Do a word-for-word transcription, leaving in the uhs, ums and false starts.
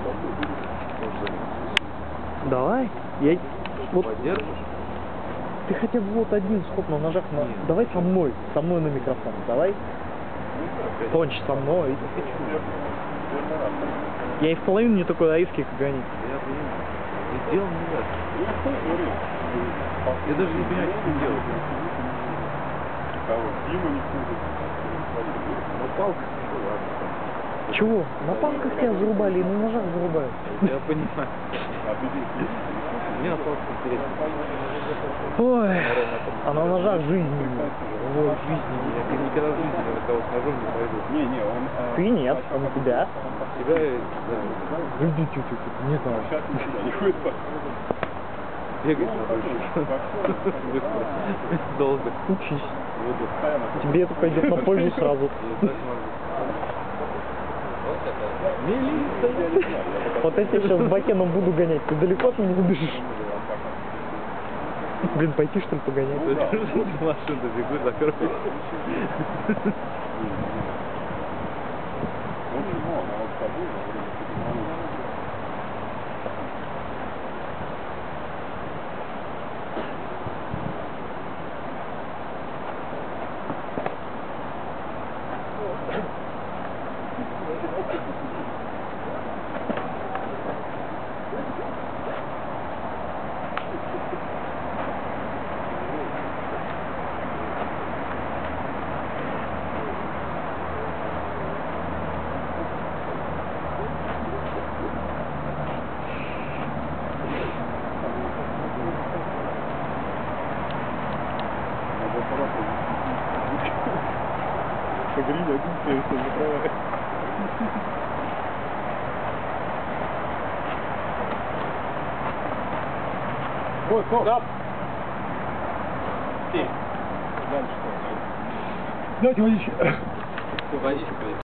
Давай. Я... Вот... Поддержишь? Ты хотя бы вот один сход на ножах на... Нет. Давай со мной. Со мной на микрофон. Давай. Тонче со мной. Я и в половину не такой аиский, как гонить. Я понимаю. Ты сделал не так. Я даже не понимаю, что ты делаешь. Ну, палка, ну ладно. Чего? На палках тебя зарубали и на ножах зарубают. Я понимаю. Мне на палке интересно. Ой, а на ножах жизни нет. Вот, в жизни. Я никогда в жизни на кого с ножом не пойду. Не, не, он... э, Ты нет, а на тебя? Тебя, да, Иди чуть-чуть, не знаю. Сейчас не ходит по... бегать надо еще. Быстро. Долго. Учись. Буду. Тебе это пойдет на пользу сразу. Я так могу. Милиция. Вот я тебя сейчас с бакеном буду гонять. Ты далеко от меня бежишь? Блин, пойти что ли погонять? Машину бегу, закрой. Погрели, один все закрывает. Вот, стоп! Стоп! Дальше что? Дайте водички. Водичку.